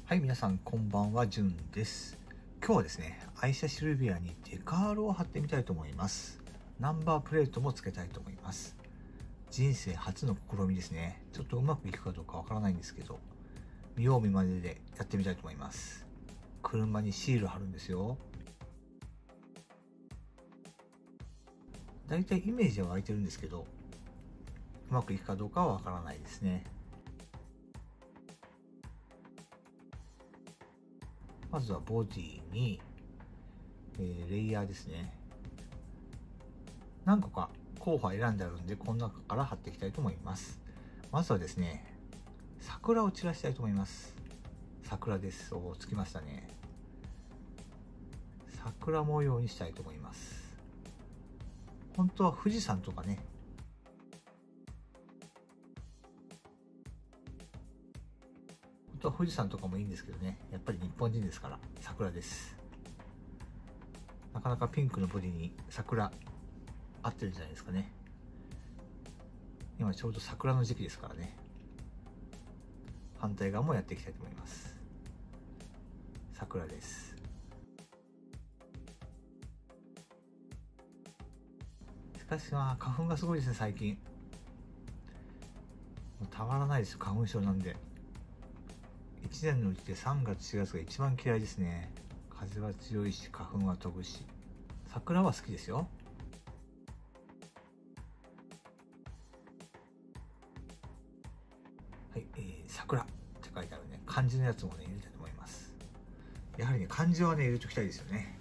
はい、皆さんこんばんは、じゅんです。今日はですね、愛車シルビアにデカールを貼ってみたいと思います。ナンバープレートも付けたいと思います。人生初の試みですね。ちょっとうまくいくかどうかわからないんですけど、見よう見まねでやってみたいと思います。車にシール貼るんですよ。だいたいイメージは湧いてるんですけど、うまくいくかどうかはわからないですね。まずはボディに、レイヤーですね。何個か候補は選んであるんで、この中から貼っていきたいと思います。まずはですね、桜を散らしたいと思います。桜です。お、つきましたね。桜模様にしたいと思います。本当は富士山とかね、本当は富士山とかもいいんですけどね、やっぱり日本人ですから桜です。なかなかピンクのボディに桜合ってるんじゃないですかね。今ちょうど桜の時期ですからね。反対側もやっていきたいと思います。桜です。しかし花粉がすごいですね、最近。もうたまらないですよ、花粉症なんで。1年のうちで3月4月が一番嫌いですね。風は強いし花粉は飛ぶし。桜は好きですよ。はい、桜って書いてあるね、漢字のやつもね入れたいと思います。やはりね、漢字はね入れときたいですよね。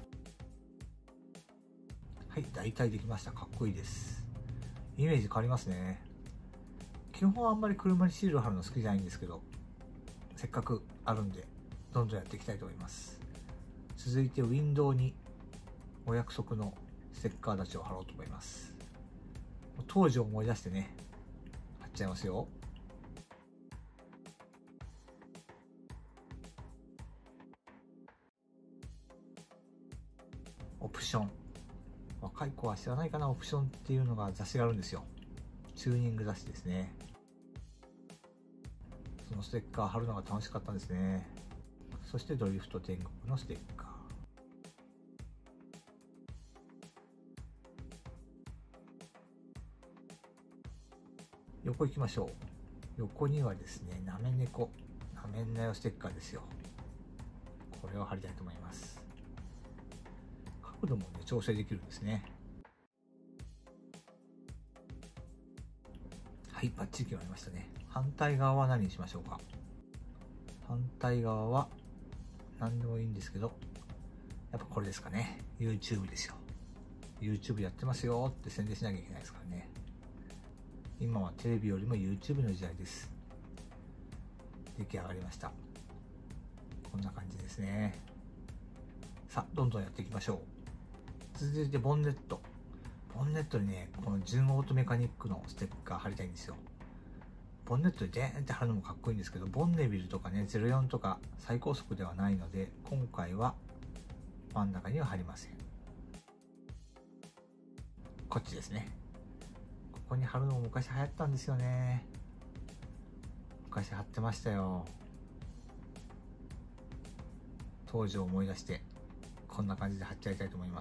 はい、大体できました。かっこいいです。イメージ変わりますね。基本はあんまり車にシールを貼るの好きじゃないんですけど、せっかくあるんでどんどんやっていきたいと思います。続いてウィンドウにお約束のステッカーたちを貼ろうと思います。当時を思い出してね、貼っちゃいますよ。オプション、若い子は知らないかな。オプションっていうのが雑誌があるんですよ。チューニング雑誌ですね。そのステッカー貼るのが楽しかったんですね。そしてドリフト天国のステッカー、横行きましょう。横にはですね、なめ猫、なめんなよステッカーですよ。これを貼りたいと思います。角度もね、調整できるんですね。はい、バッチリ決まりましたね。反対側は何にしましょうか。反対側は何でもいいんですけど、やっぱこれですかね。 YouTube ですよ。 YouTube やってますよって宣伝しなきゃいけないですからね。今はテレビよりも YouTube の時代です。出来上がりました。こんな感じですね。さあ、どんどんやっていきましょう。続いてボンネット。ボンネットにね、この純オートメカニックのステッカー貼りたいんですよ。ボンネットでデーンって貼るのもかっこいいんですけど、ボンネビルとかね、04とか最高速ではないので、今回は真ん中には貼りません。こっちですね。ここに貼るのも昔流行ったんですよね。昔貼ってましたよ。当時を思い出してこんな感じで貼っちゃいたいと思います。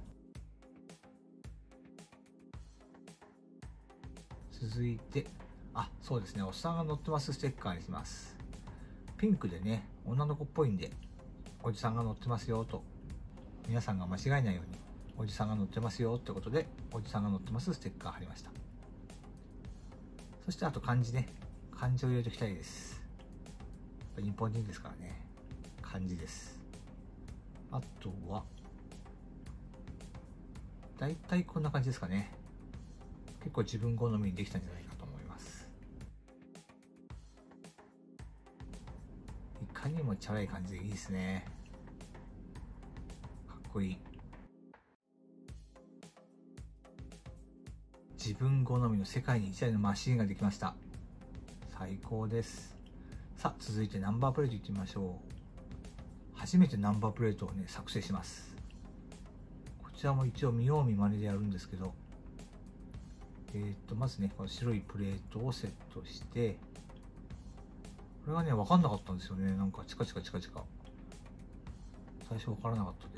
続いて、そうですね、おっさんが乗ってますステッカーにします。ピンクでね、女の子っぽいんで、おじさんが乗ってますよと、皆さんが間違えないように、おじさんが乗ってますよってことで、おじさんが乗ってますステッカー貼りました。そしてあと漢字ね、漢字を入れておきたいです。日本人ですからね、漢字です。あとはだいたいこんな感じですかね。結構自分好みにできたんじゃないかと思います。いかにもチャラい感じでいいですね。かっこいい。自分好みの世界に一台のマシンができました。最高です。さあ、続いてナンバープレートいってみましょう。初めてナンバープレートをね、作成します。こちらも一応見よう見まねでやるんですけど、まずね、この白いプレートをセットして、 これがね、分かんなかったんですよね。なんかチカチカチカチカ。最初分からなかったです。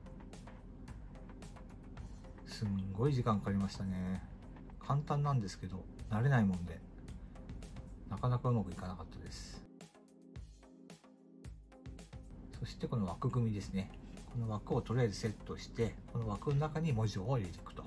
すんごい時間かかりましたね。簡単なんですけど、慣れないもんで、なかなかうまくいかなかったです。そしてこの枠組みですね。この枠をとりあえずセットして、この枠の中に文字を入れていくと。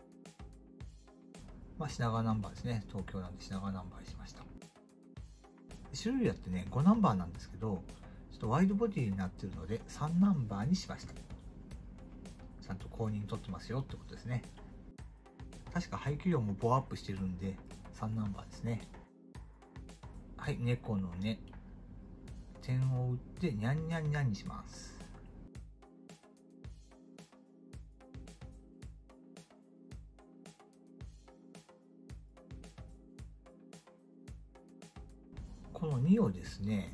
品川ナンバーですね。東京なんで品川ナンバーにしました。種類あってね、5ナンバーなんですけど、ちょっとワイドボディになっているので、3ナンバーにしました。ちゃんと公認取ってますよってことですね。確か排気量もボアアップしてるんで、3ナンバーですね。はい、猫のね、点を打ってニャンニャンニャンにします。この2をですね、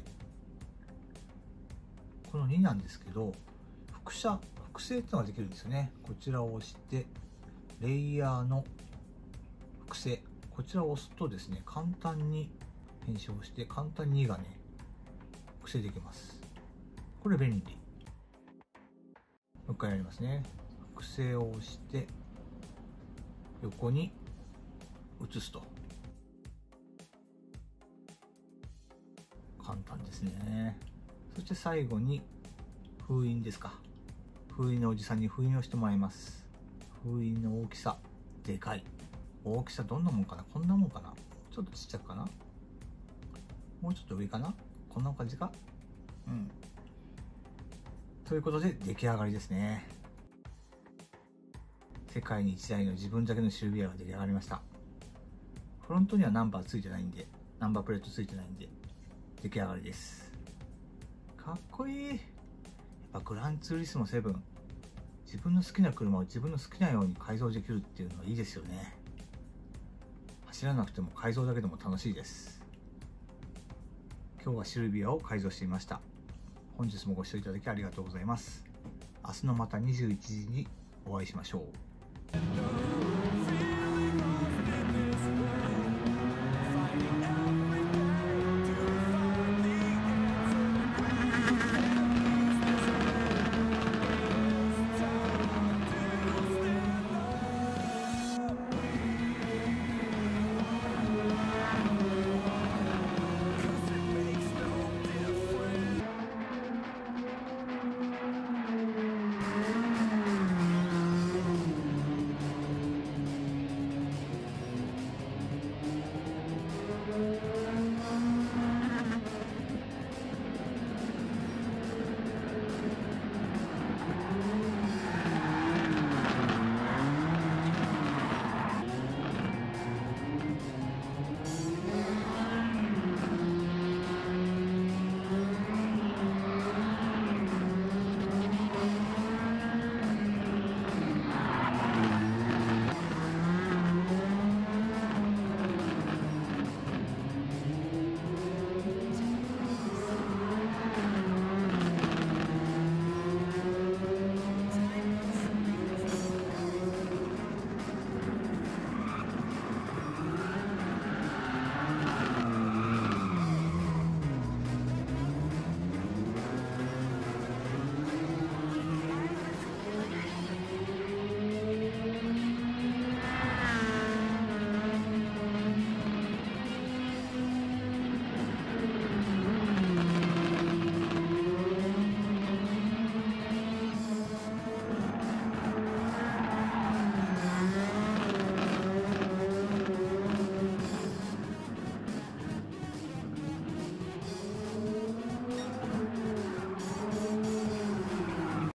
この2なんですけど、複写、複製っていうのができるんですよね。こちらを押して、レイヤーの複製。こちらを押すとですね、簡単に編集をして、簡単に2がね、複製できます。これ便利。もう一回やりますね。複製を押して、横に移すと。簡単ですね。そして最後に封印ですか。封印のおじさんに封印をしてもらいます。封印の大きさ、でかい。大きさどんなもんかな、こんなもんかな、ちょっとちっちゃくかな、もうちょっと上かな、こんな感じか。うん。ということで出来上がりですね。世界に一台の自分だけのシルビアが出来上がりました。フロントにはナンバーついてないんで、ナンバープレートついてないんで、出来上がりです。かっこいい。やっぱグランツーリスモ7、自分の好きな車を自分の好きなように改造できるっていうのはいいですよね。走らなくても改造だけでも楽しいです。今日はシルビアを改造してみました。本日もご視聴いただきありがとうございます。明日のまた21時にお会いしましょう。